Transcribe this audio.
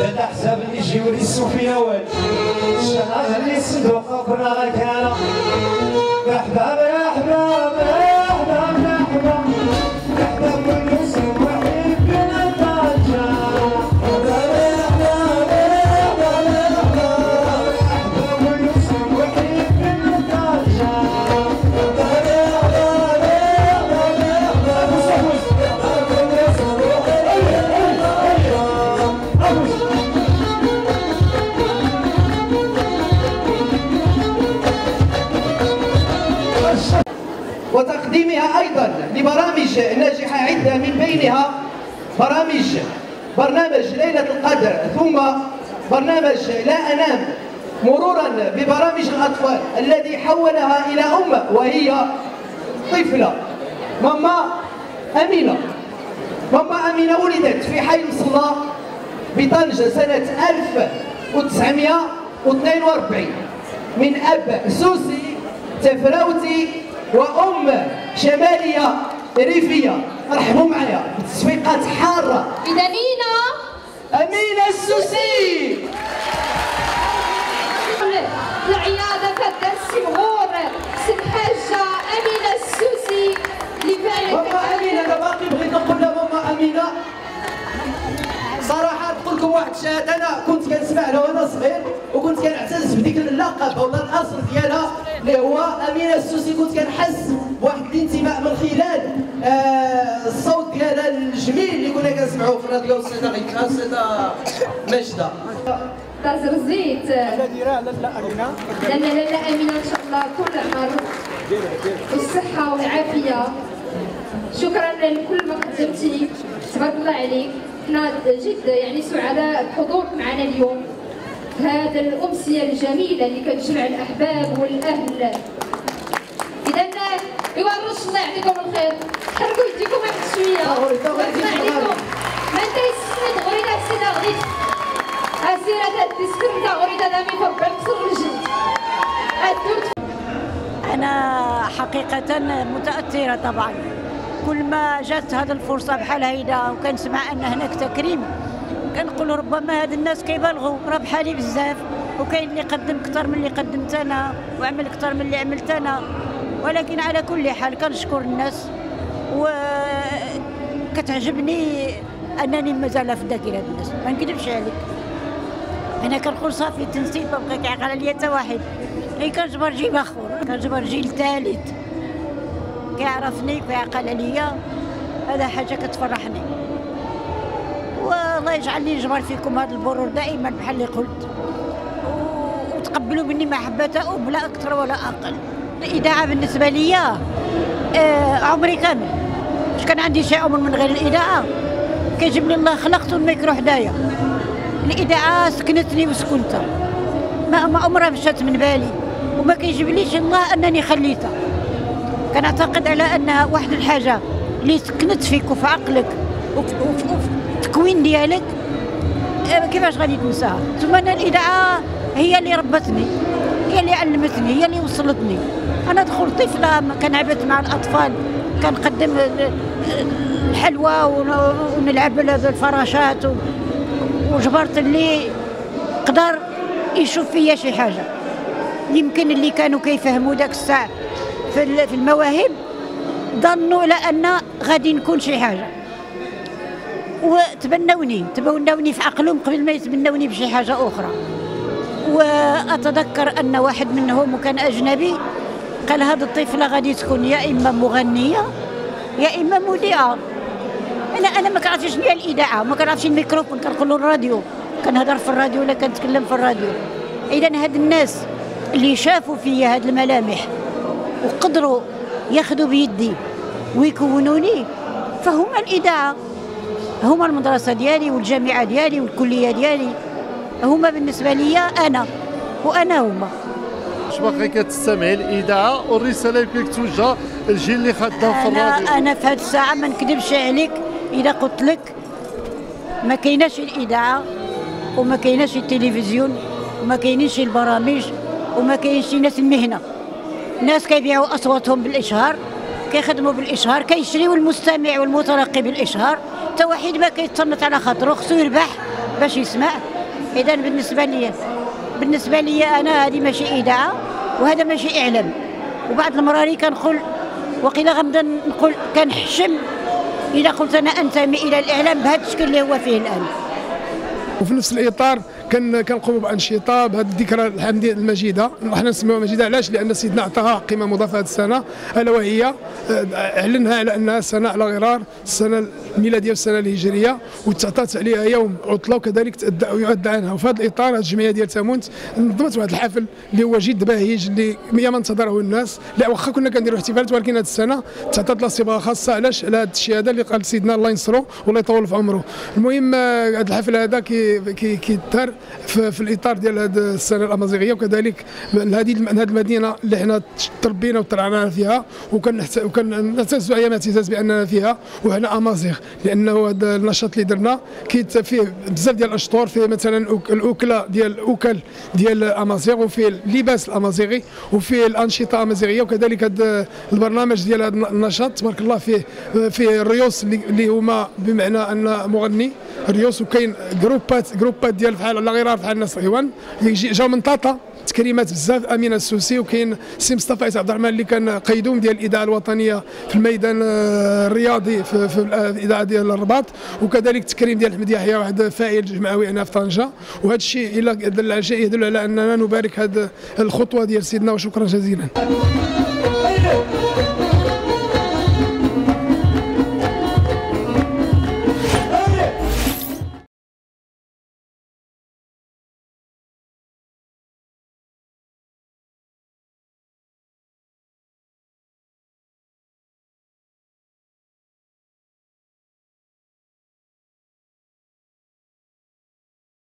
بدا حساب اللي يجيو لي السوفيا والو الشناغ اللي الصندوق كنا غيكانا يا حباب يا حباب يا حباب يا حباب يا حباب واليوسف وحيد بنا الضجة وتقديمها أيضا لبرامج ناجحة عدة من بينها برنامج ليلة القدر، ثم برنامج لا أنام، مرورا ببرامج الأطفال الذي حولها إلى وهي طفلة ماما أمينة. ماما أمينة ولدت في حي مصلى بطنجة سنة 1942 من أب سوسي تفراوتي وأم شمالية ريفية. رحبوا معايا بتصفيقات حارة إذا أمينة السوسي. العيادة كدار السمهور سي الحاجة أمينة السوسي اللي فعلا ماما أمينة. أنا باقي بغيت نقول لها ماما أمينة صراحة نقول لكم واحد الشهادة، أنا كنت كنسمع لها وأنا صغير وكنت كنعتز بديك اللقب ولا الأصل ديالها اللي هو أمينة السوسي. كنت كنحس بواحد الانتماء من خلال الصوت ديالها الجميل اللي كنا كنسمعوه في الراديو. السيدة غيكا السيدة ماجدة تزرزيت لا أمينة إن شاء الله كل عمر والصحة والعافية. شكرا لكل ما قدمتي، تبارك الله عليك. حنا جد يعني سعداء بحضورك معنا اليوم هذا الأمسية الجميلة اللي كتجمع الأحباب والأهل. إذا إيوا الرش الله يعطيكم الخير، حركوا يديكم واحد شوية الله عليكم. ما أنت يسند غريدة السيدة غديت أسيرة الديسكر نتاع غريدة دامي فربان كسر الجلد. أنا حقيقة متأثرة طبعا. كل ما جات هذه الفرصة بحال هيدا وكنسمع أن هناك تكريم كنقول ربما هاد الناس كيبالغوا، راه بحالي بزاف وكاين اللي قدم أكثر من اللي قدمت أنا وعمل أكثر من اللي عملت أنا، ولكن على كل حال كنشكر الناس وكتعجبني أنني مازال في ذاكرة الناس. ما نكذبش عليك، أنا كنقول صافي التنسيق ما بقى كيعقل عليا حتى واحد. كنجبر جيل آخر، كنجبر جيل ثالث كيعرفني كيعقل عليا، هذا حاجة كتفرحني. والله يجعلني نجبر فيكم هذا البرور دائما بحال اللي قلت، وتقبلوا مني محبته بلا أكثر ولا أقل. الإذاعة بالنسبة لي عمري كامل، مش كان عندي شيء عمر من غير الإذاعة. كيجيبني الله خلقت والميكرو حدايا. الإذاعة سكنتني وسكنتها، ما عمرها مشات من بالي، وما كيجيبليش الله أنني خليتها. كنعتقد على أنها واحد الحاجة اللي سكنت فيك وفي عقلك وفي التكوين ديالك، كيفاش غادي تنساها؟ ثم أنا الإذاعة هي اللي ربتني، هي اللي علمتني، هي اللي وصلتني. أنا دخلت طفلة كنعبت مع الأطفال، كنقدم الحلوى ونلعب بالفراشات، وجبرت اللي قدر يشوف فيا شي حاجة. يمكن اللي كانوا كيفهموا داك الساعة في المواهب ظنوا على أن غادي نكون شي حاجة، وتبنوني في عقلهم قبل ما يتبنوني بشي حاجة أخرى. وأتذكر أن واحد منهم وكان أجنبي قال هذه الطفلة غادي تكون يا إما مغنية يا إما مذيعة. أنا ما كنعرفش شنو هي الإذاعة، ما كنعرفش الميكروفون، كنقولوا الراديو، كنهضر في الراديو ولا كنتكلم في الراديو. إذا هاد الناس اللي شافوا فيا هاد الملامح وقدروا ياخذوا بيدي ويكونوني، فهما الإذاعة، هما المدرسة ديالي والجامعة ديالي والكلية ديالي، هما بالنسبة لي أنا وأنا هما. واش باقي كتستمعي الإذاعة والرسالة يمكن توجه الجيل اللي خدام في الراديو؟ أنا في هذه الساعة ما نكذبش عليك إذا قلت لك ما كايناش الإذاعة وما كايناش التلفزيون وما كاينينش البرامج وما كاينش ناس المهنة. ناس كيبيعوا أصواتهم بالإشهار، كيخدموا بالإشهار، كيشريوا المستمع والمتلقي بالإشهار. حتى واحد ما كيتصنت على خاطرو، خصو يربح باش يسمع. اذا بالنسبه لي انا هذه ماشي اذاعه وهذا ماشي اعلام. وبعض المراري كنقول وقيلا غنبدا نقول كنحشم اذا قلت انا انتمي الى الاعلام بهذا الشكل اللي هو فيه الان. وفي نفس الاطار كنقوموا بانشطه بهذه الذكرى الحمديه المجيده. حنا نسميوها مجيده علاش؟ لان سيدنا عطاها قيمه مضافه هذه السنه، الا وهي اعلنها على انها سنه على غرار السنه الميلاديه والسنه الهجريه، وتعطات عليها يوم عطله وكذلك يؤدى عنها. وفي هذا الاطار هذه الجمعيه ديال تامونت نظمت واحد الحفل اللي هو جد بهيج اللي ما انتظره الناس. لا واخا كنا كنديروا احتفالات ولكن هذه السنه تعطات لها صبغه خاصه. علاش؟ على هذا الشيء هذا اللي قال سيدنا الله ينصرو والله يطول في عمره. المهم هذا الحفل هذا كيدار في الاطار ديال هذه السنه الامازيغيه، وكذلك هذه المدينه اللي حنا تربينا وترعرعنا فيها وكنعتزوا ايام اعتزاز باننا فيها وحنا امازيغ، لانه هذا النشاط اللي درنا فيه بزاف ديال الاشطور، فيه مثلا الاوكله ديال الامازيغ، وفيه اللباس الامازيغي، وفيه الانشطه الامازيغيه، وكذلك هذا البرنامج ديال هذا النشاط تبارك الله فيه الريوس اللي هما بمعنى ان مغني ريوس، وكاين جروبات ديال بحال على غرار بحال الناس ايوان اللي جاو من طاطا تكريمات بزاف، امينه السوسي، وكاين سي مصطفى عيسى عبد الرحمن اللي كان قيدوم ديال الاذاعه الوطنيه في الميدان الرياضي في الاذاعه ديال الرباط، وكذلك تكريم ديال احمد يحيى واحد فاعل جمعوي هنا في طنجه. وهذا الشيء الا دل على شيء يدل على اننا نبارك هذه الخطوه ديال سيدنا وشكرا جزيلا.